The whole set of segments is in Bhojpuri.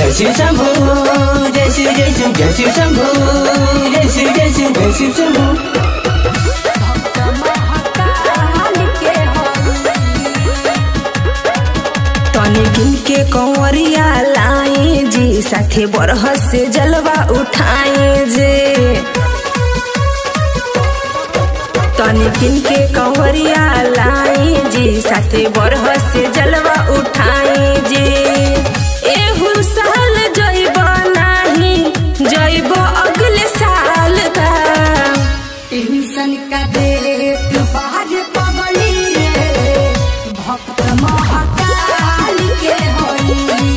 जय शिव शंभू जय शिव जय शिव जय शिव शंभू जय शिव जय शिव जय शिव शंभू। तनी गिन के कंवरिया लाई जी साथे बरहस से जलवा उठाए जे। तनी गिन के कंवरिया लाई जी साथे बरहस से जलवा उठाए जे। एहू साल जइब नाही जइब अगले साल का टेंशन का दे तू बाहर पगली रे भक्त महाकाल के होई।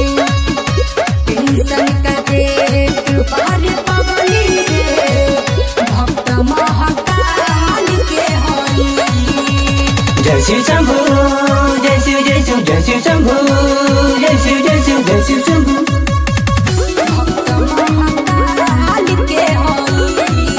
टेंशन का दे तू बाहर पगली रे भक्त महाकाल के होई। जय शिव शंभू जय शिव जय शिव जय शिव शंभू जय शिव जय शिव जय शिव शंभू। भक्त महाकाल के होई।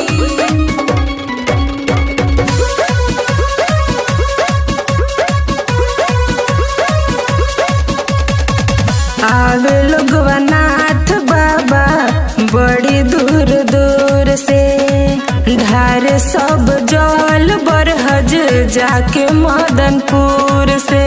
आवे लोगवा नाथ बाबा बड़ी दूर दूर से ढार सब जल बरहज जाके मदनपुर से।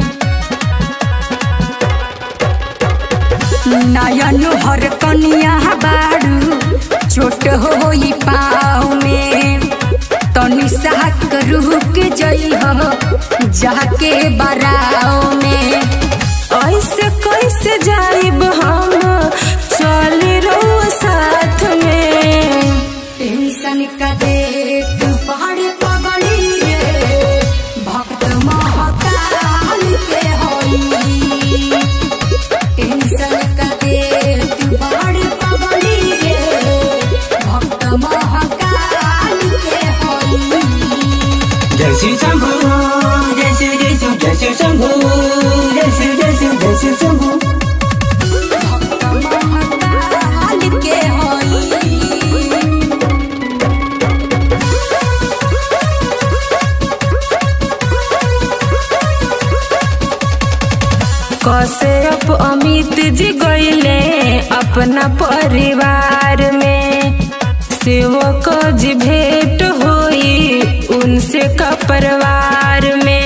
नयन हर कनिया बारू चोट होई पाँव में तनी साक रुक जइह जाके बराव में। ऐसे कैसे जाइब हम चल रो साथ में। टेंशन का दे तू पहाड़ पगली रे भक्त महाकाल के होई। टेंशन का दे तू पहाड़ पगली रे भक्त महाकाल के होई। जय शिव शंभू जय शिव जय शिव जय शिव शंभू जय शिव जय शिव जय शिव शंभू। भक्त महाकाल के होई। कश्यप अमित जी गईले अपना परिवार में सेवक जी भेंट होई उनसे का परिवार में।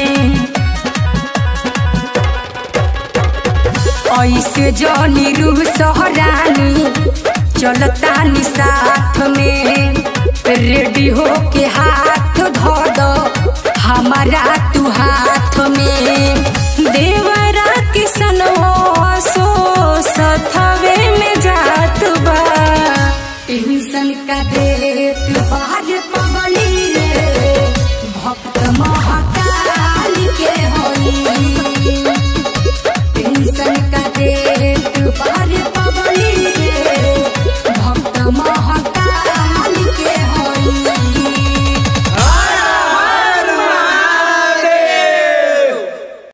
ऐसे जनी रूह सहरानी चलतानी साथ में रेडी हो के हाथ धो दो हमारा तू हाथ में। देवरा किसनवा सो सथवे में जात बा। टेंशन का दे तू बाहर पगली रे भक्त महाकाल